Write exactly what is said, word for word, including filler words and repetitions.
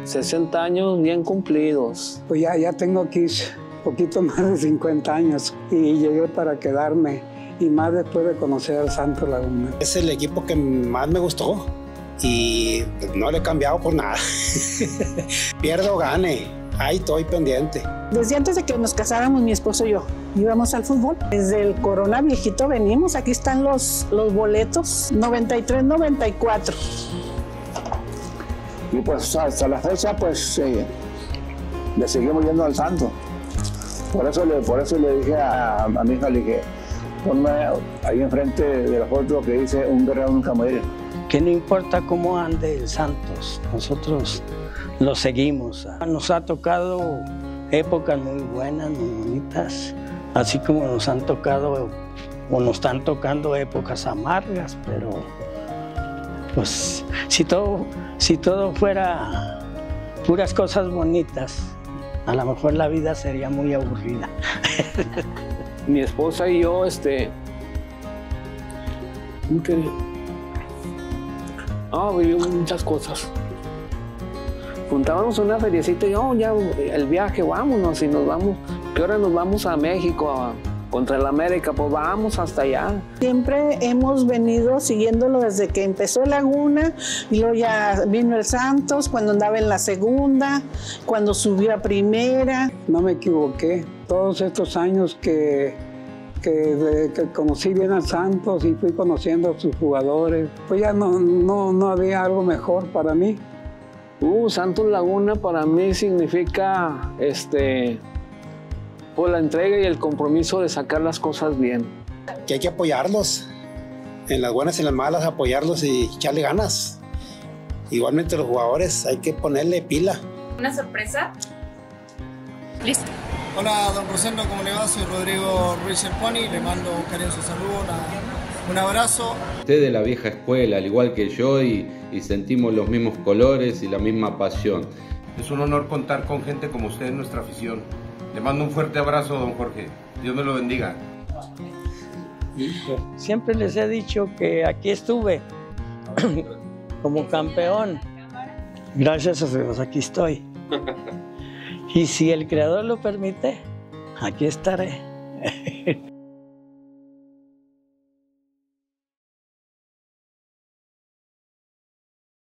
sesenta años bien cumplidos. Pues ya, ya tengo aquí poquito más de cincuenta años y llegué para quedarme, y más después de conocer al Santos Laguna. Es el equipo que más me gustó y no le he cambiado por nada. Pierdo o gane, ahí estoy pendiente. Desde antes de que nos casáramos, mi esposo y yo íbamos al fútbol. Desde el Corona viejito venimos, aquí están los, los boletos, noventa y tres, noventa y cuatro. Y pues hasta la fecha, pues eh, le seguimos yendo al Santos. Por eso le, por eso le dije a, a mi hija, le dije, ponme ahí enfrente de la foto que dice un guerrero nunca muere. Que no importa cómo ande el Santos, nosotros lo seguimos. Nos ha tocado épocas muy buenas, muy bonitas, así como nos han tocado o nos están tocando épocas amargas, pero pues si todo, si todo fuera puras cosas bonitas, a lo mejor la vida sería muy aburrida. Mi esposa y yo, este... ¿qué? Ah, vivimos muchas cosas. Juntábamos una feriecita y oh, ya el viaje, vámonos, y nos vamos. ¿Qué hora nos vamos a México, a, contra el América? Pues vamos hasta allá. Siempre hemos venido siguiéndolo desde que empezó Laguna, y luego ya vino el Santos cuando andaba en la segunda, cuando subió a primera. No me equivoqué. Todos estos años que, que, de, que conocí bien al Santos y fui conociendo a sus jugadores, pues ya no, no, no había algo mejor para mí. Uh, Santos Laguna para mí significa este, pues, la entrega y el compromiso de sacar las cosas bien. Que hay que apoyarlos, en las buenas y en las malas, apoyarlos y echarle ganas. Igualmente los jugadores, hay que ponerle pila. ¿Una sorpresa? Listo. Hola, don Rosendo, ¿cómo le va? Soy Rodrigo Ruiz El Pony, le mando un cariñoso saludo, una, un abrazo. Usted es de la vieja escuela, al igual que yo, y, y sentimos los mismos colores y la misma pasión. Es un honor contar con gente como usted en nuestra afición. Le mando un fuerte abrazo, don Jorge. Dios me lo bendiga. Siempre les he dicho que aquí estuve como campeón. Gracias a Dios, aquí estoy. Y si el Creador lo permite, aquí estaré.